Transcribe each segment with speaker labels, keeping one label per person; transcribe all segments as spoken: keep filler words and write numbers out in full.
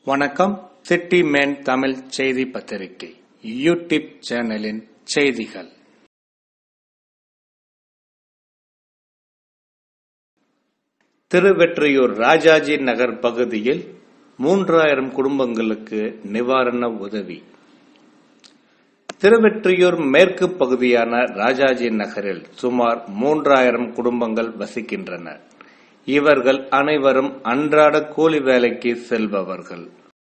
Speaker 1: வணக்கம். City man Tamil செய்தி பத்திரிகை யூடியூப் சேனலின் செய்திகள். திருவெற்றியூர் ராஜாஜி நகர் பகுதியில் மூன்றாயிரம் குடும்பங்களுக்கு நிவாரண உதவி. திருவெற்றியூர் மேற்கு பகுதியான ராஜாஜி நகரில் சுமார் மூன்றாயிரம் குடும்பங்கள் வசிக்கின்றன. இவர்கள் அனைவரும் அன்றாட கூலி வேலைக்கு செல்பவர்கள்.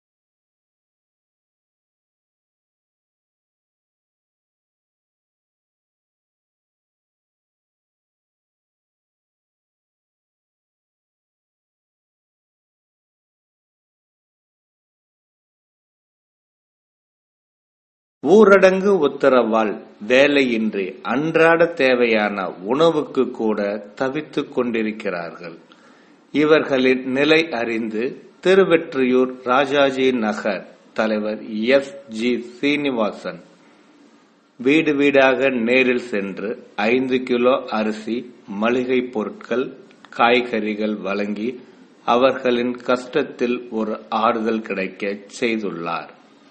Speaker 1: ஊரடங்கு உத்தரவால் வேலையின்றி அன்றாட தேவையான உணவுக்கு கூட தவித்துக் கொண்டிருக்கிறார்கள். இவர்களின் நிலை அறிந்து திருவெற்றியூர் ராஜாஜி நகர் தலைவர் எஸ் ஜி சீனிவாசன் வீடு வீடாக நேரில் சென்று ஐந்து கிலோ அரிசி, மளிகை பொருட்கள், காய்கறிகள் வழங்கி அவர்களின் கஷ்டத்தில் ஒரு ஆறுதல் கிடைக்க செய்துள்ளார்.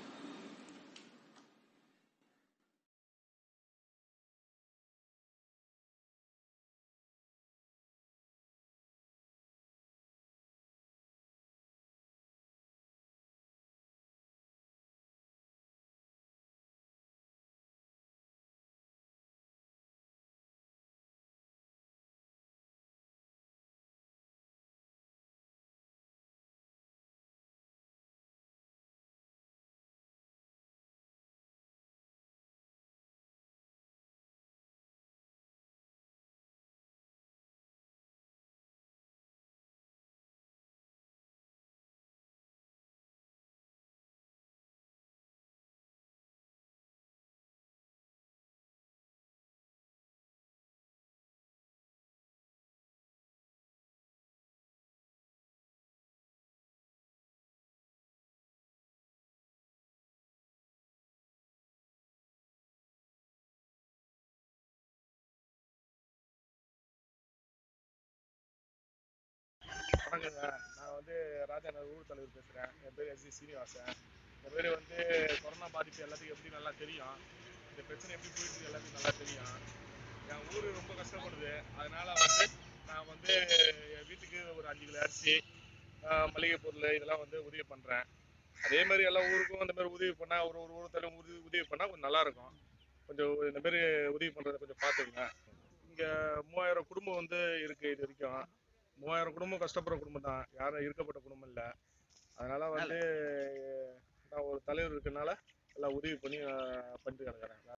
Speaker 2: வணக்கங்க. நான் வந்து ராஜாநகர் ஊர் தலைவர் பேசுகிறேன். என் பேர் எஸ் ஜி சீனிவாசன். இந்த பேர் வந்து கொரோனா பாதிப்பு எல்லாத்துக்கும் எப்படி நல்லா தெரியும், இந்த பிரச்சனை எப்படி போயிட்டு எல்லாத்துக்கும் நல்லா தெரியும். என் ஊர் ரொம்ப கஷ்டப்படுது. அதனால வந்து நான் வந்து என் வீட்டுக்கு ஒரு அஞ்சு கிலோ அரிசி, மளிகை பொருள் இதெல்லாம் வந்து உதவி பண்ணுறேன். அதே மாதிரி எல்லா ஊருக்கும் இந்த மாதிரி உதவி பண்ணால் ஒரு ஒரு ஊர் தலைவர் உதவி உதவி பண்ணால் கொஞ்சம் நல்லாயிருக்கும். கொஞ்சம் இந்த மாதிரி உதவி பண்ணுறதை கொஞ்சம் பார்த்துக்குங்க. இங்கே மூவாயிரம் குடும்பம் வந்து இருக்குது. இது வரைக்கும் மூவாயிரம் குடும்பம் கஷ்டப்படுற குடும்பம் தான், யாரும் இருக்கப்பட்ட குடும்பம் இல்லை. அதனால வந்து நான் ஒரு தலைவர் இருக்கனால எல்லாம் உதவி பண்ணி பண்ணிட்டு கிடக்குறேன்.